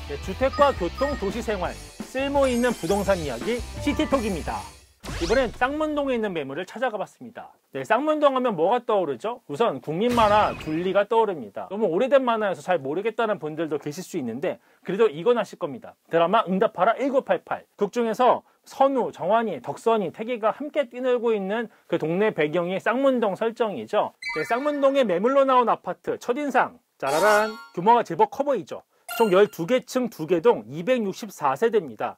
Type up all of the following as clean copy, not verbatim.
네, 주택과 교통, 도시생활, 쓸모있는 부동산 이야기 시티톡입니다. 이번엔 쌍문동에 있는 매물을 찾아가 봤습니다. 네, 쌍문동 하면 뭐가 떠오르죠? 우선 국민 만화 둘리가 떠오릅니다. 너무 오래된 만화여서 잘 모르겠다는 분들도 계실 수 있는데 그래도 이건 아실 겁니다. 드라마 응답하라 1988. 극 중에서 선우, 정환이, 덕선이, 태기가 함께 뛰놀고 있는 그 동네 배경이 쌍문동 설정이죠. 네, 쌍문동의 매물로 나온 아파트 첫인상 짜라란, 규모가 제법 커 보이죠. 총 12개 층 2개 동 264세대입니다.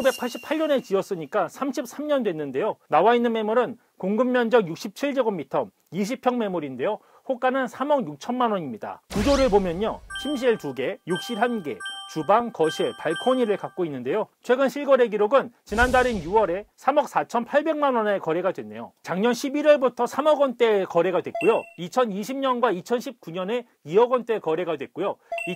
1988년에 지었으니까 33년 됐는데요. 나와 있는 매물은 공급 면적 67제곱미터, 20평 매물인데요. 호가는 3억 6천만 원입니다. 구조를 보면요. 침실 2개, 욕실 1개, 주방, 거실, 발코니를 갖고 있는데요. 최근 실거래 기록은 지난달인 6월에 3억 4,800만 원에 거래가 됐네요. 작년 11월부터 3억 원대에 거래가 됐고요. 2020년과 2019년에 2억 원대 거래가 됐고요.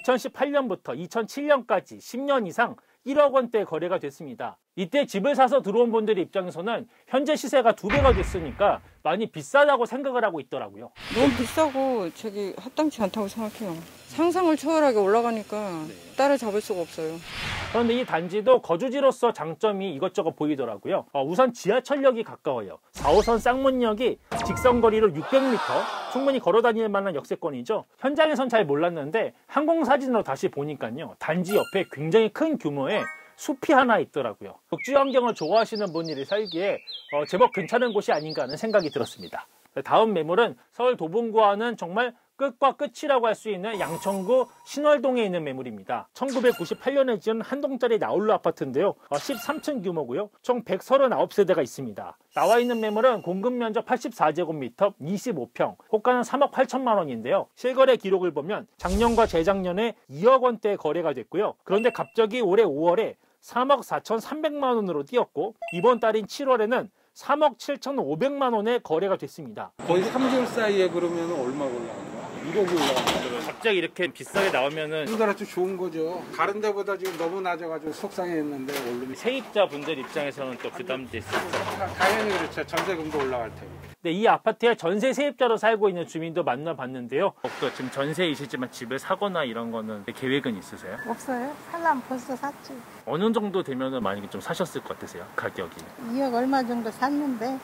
2018년부터 2007년까지 10년 이상 1억 원대 거래가 됐습니다. 이때 집을 사서 들어온 분들 입장에서는 현재 시세가 2배가 됐으니까 많이 비싸다고 생각을 하고 있더라고요. 너무 비싸고 저기 합당치 않다고 생각해요. 상상을 초월하게 올라가니까 따라잡을 수가 없어요. 그런데 이 단지도 거주지로서 장점이 이것저것 보이더라고요. 우선 지하철역이 가까워요. 4호선 쌍문역이 직선거리로 600m, 충분히 걸어 다닐 만한 역세권이죠. 현장에선 잘 몰랐는데 항공사진으로 다시 보니까요. 단지 옆에 굉장히 큰 규모의 숲이 하나 있더라고요. 녹지 환경을 좋아하시는 분들이 살기에 제법 괜찮은 곳이 아닌가 하는 생각이 들었습니다. 다음 매물은 서울 도봉구와는 정말 끝과 끝이라고 할 수 있는 양천구 신월동에 있는 매물입니다. 1998년에 지은 한 동짜리 나홀로 아파트인데요. 13층 규모고요. 총 139세대가 있습니다. 나와 있는 매물은 공급 면적 84제곱미터, 25평, 호가는 3억 8천만 원인데요. 실거래 기록을 보면 작년과 재작년에 2억 원대 거래가 됐고요. 그런데 갑자기 올해 5월에 3억 4,300만 원으로 뛰었고 이번 달인 7월에는 3억 7,500만 원에 거래가 됐습니다. 거의 3개월 사이에 그러면 얼마 올라간 거야? 1억이 올라간 거야. 갑자기 이렇게 비싸게 나오면은 우리나라 좀 좋은 거죠. 다른 데보다 지금 너무 낮아가지고 속상했는데 오르면 세입자 분들 입장에서는 또 부담될 수 있어요. 당연히 그렇죠. 전세금도 올라갈 테고. 네, 이 아파트에 전세 세입자로 살고 있는 주민도 만나봤는데요. 또 지금 전세이시지만 집을 사거나 이런 거는 계획은 있으세요? 없어요. 살려면 벌써 샀지. 어느 정도 되면은 만약에 좀 사셨을 것 같으세요? 가격이? 2억 얼마 정도 샀는데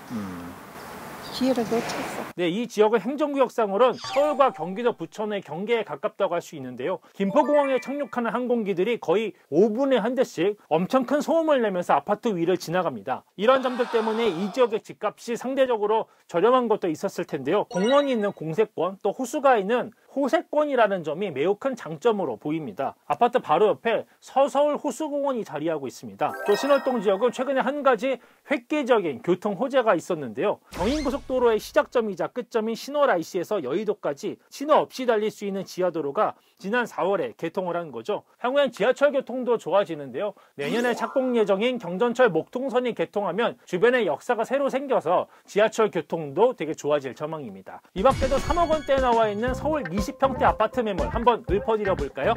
기회를 놓쳤어. 네, 이 지역은 행정구역상으로는 서울과 경기도 부천의 경계에 가깝다고 할 수 있는데요. 김포공항에 착륙하는 항공기들이 거의 5분에 한 대씩 엄청 큰 소음을 내면서 아파트 위를 지나갑니다. 이런 점들 때문에 이 지역의 집값이 상대적으로 저렴한 것도 있었을 텐데요. 공원이 있는 공세권, 또 호수가 있는 호세권이라는 점이 매우 큰 장점으로 보입니다. 아파트 바로 옆에 서서울 호수공원이 자리하고 있습니다. 또 신월동 지역은 최근에 한 가지 획기적인 교통 호재가 있었는데요. 경인고속도로의 시작점이자 끝점인 신월 IC에서 여의도까지 신호 없이 달릴 수 있는 지하도로가 지난 4월에 개통을 한 거죠. 향후엔 지하철 교통도 좋아지는데요. 내년에 착공 예정인 경전철 목통선이 개통하면 주변에 역사가 새로 생겨서 지하철 교통도 되게 좋아질 전망입니다. 이 밖에도 3억 원대에 나와 있는 서울 20평대 아파트 매물 한번 읊어드려 볼까요?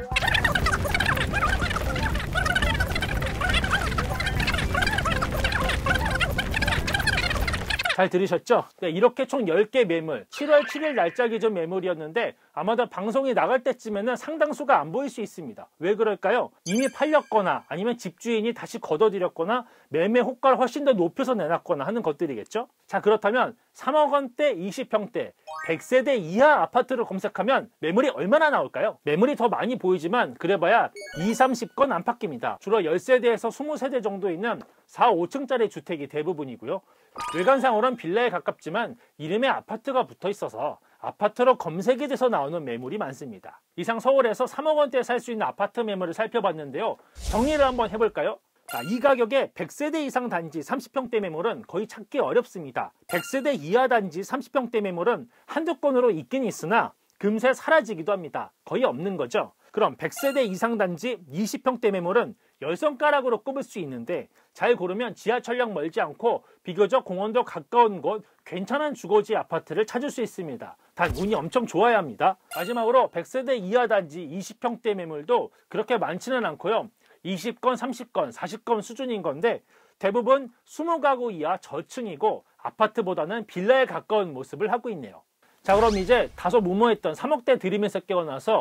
잘 들으셨죠? 네, 이렇게 총 10개 매물, 7월 7일 날짜 기준 매물이었는데 아마도 방송이 나갈 때쯤에는 상당수가 안 보일 수 있습니다. 왜 그럴까요? 이미 팔렸거나 아니면 집주인이 다시 걷어들였거나 매매 호가를 훨씬 더 높여서 내놨거나 하는 것들이겠죠? 자, 그렇다면 3억 원대 20평대 100세대 이하 아파트를 검색하면 매물이 얼마나 나올까요? 매물이 더 많이 보이지만 그래봐야 20-30건 안팎입니다. 주로 10세대에서 20세대 정도 있는 4, 5층짜리 주택이 대부분이고요. 외관상으로는 빌라에 가깝지만 이름에 아파트가 붙어 있어서 아파트로 검색이 돼서 나오는 매물이 많습니다. 이상 서울에서 3억 원대에 살 수 있는 아파트 매물을 살펴봤는데요. 정리를 한번 해볼까요? 이 가격에 100세대 이상 단지 30평대 매물은 거의 찾기 어렵습니다. 100세대 이하 단지 30평대 매물은 한두 건으로 있긴 있으나 금세 사라지기도 합니다. 거의 없는 거죠. 그럼 100세대 이상 단지 20평대 매물은 10손가락으로 꼽을 수 있는데 잘 고르면 지하철역 멀지 않고 비교적 공원도 가까운 곳 괜찮은 주거지 아파트를 찾을 수 있습니다. 단 운이 엄청 좋아야 합니다. 마지막으로 100세대 이하 단지 20평대 매물도 그렇게 많지는 않고요. 20건, 30건, 40건 수준인 건데 대부분 20가구 이하 저층이고 아파트보다는 빌라에 가까운 모습을 하고 있네요. 자, 그럼 이제 다소 무모했던 3억대 드림에서 깨어나서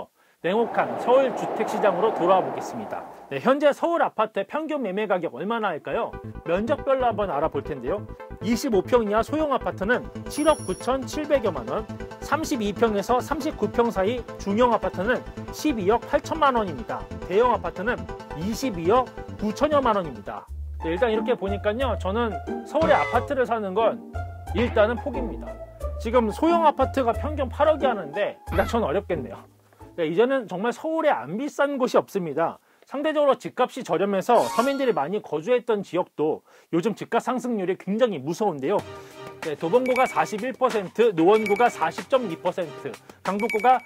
냉혹한 서울 주택시장으로 돌아와 보겠습니다. 네, 현재 서울 아파트의 평균 매매 가격 얼마나 할까요? 면적별로 한번 알아볼 텐데요. 25평 이하 소형 아파트는 7억 9,700여만 원, 32평에서 39평 사이 중형 아파트는 12억 8천만 원입니다. 대형 아파트는 22억 9천여만 원입니다. 네, 일단 이렇게 보니까요, 저는 서울의 아파트를 사는 건 일단은 포기입니다. 지금 소형 아파트가 평균 8억이 하는데 일단 저는 어렵겠네요. 네, 이제는 정말 서울에 안 비싼 곳이 없습니다. 상대적으로 집값이 저렴해서 서민들이 많이 거주했던 지역도 요즘 집값 상승률이 굉장히 무서운데요. 네, 도봉구가 41%, 노원구가 40.2%, 강북구가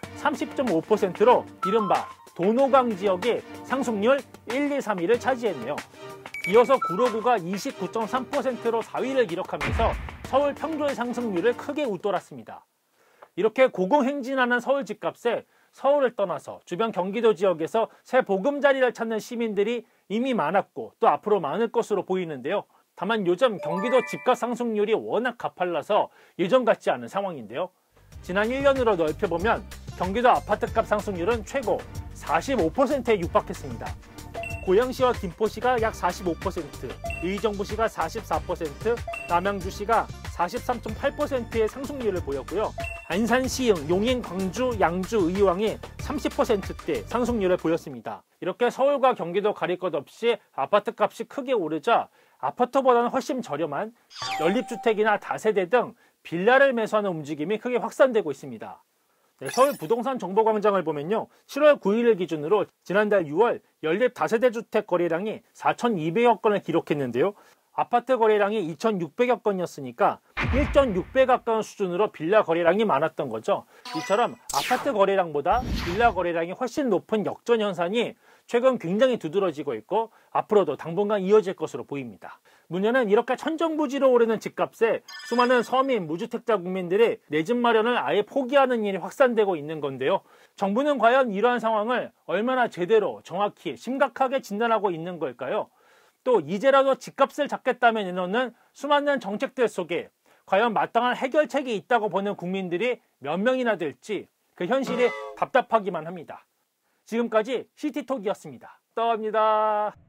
30.5%로 이른바 도노강 지역의 상승률 1, 2, 3위를 차지했네요. 이어서 구로구가 29.3%로 4위를 기록하면서 서울 평균 상승률을 크게 웃돌았습니다. 이렇게 고공행진하는 서울 집값에 서울을 떠나서 주변 경기도 지역에서 새 보금자리를 찾는 시민들이 이미 많았고 또 앞으로 많을 것으로 보이는데요. 다만 요즘 경기도 집값 상승률이 워낙 가팔라서 예전 같지 않은 상황인데요. 지난 1년으로 넓혀보면 경기도 아파트값 상승률은 최고 45%에 육박했습니다. 고양시와 김포시가 약 45%, 의정부시가 44%, 남양주시가 43.8%의 상승률을 보였고요. 안산, 시흥, 용인, 광주, 양주, 의왕이 30%대 상승률을 보였습니다. 이렇게 서울과 경기도 가릴 것 없이 아파트값이 크게 오르자 아파트보다는 훨씬 저렴한 연립주택이나 다세대 등 빌라를 매수하는 움직임이 크게 확산되고 있습니다. 네, 서울 부동산 정보광장을 보면요, 7월 9일을 기준으로 지난달 6월 연립 다세대 주택 거래량이 4,200여 건을 기록했는데요. 아파트 거래량이 2,600여 건이었으니까 1.6배 가까운 수준으로 빌라 거래량이 많았던 거죠. 이처럼 아파트 거래량보다 빌라 거래량이 훨씬 높은 역전 현상이 최근 굉장히 두드러지고 있고 앞으로도 당분간 이어질 것으로 보입니다. 문제는 이렇게 천정부지로 오르는 집값에 수많은 서민, 무주택자 국민들이 내 집 마련을 아예 포기하는 일이 확산되고 있는 건데요. 정부는 과연 이러한 상황을 얼마나 제대로 정확히 심각하게 진단하고 있는 걸까요? 또 이제라도 집값을 잡겠다며 내놓는 수많은 정책들 속에 과연 마땅한 해결책이 있다고 보는 국민들이 몇 명이나 될지 그 현실이 답답하기만 합니다. 지금까지 시티톡이었습니다. 떠합니다.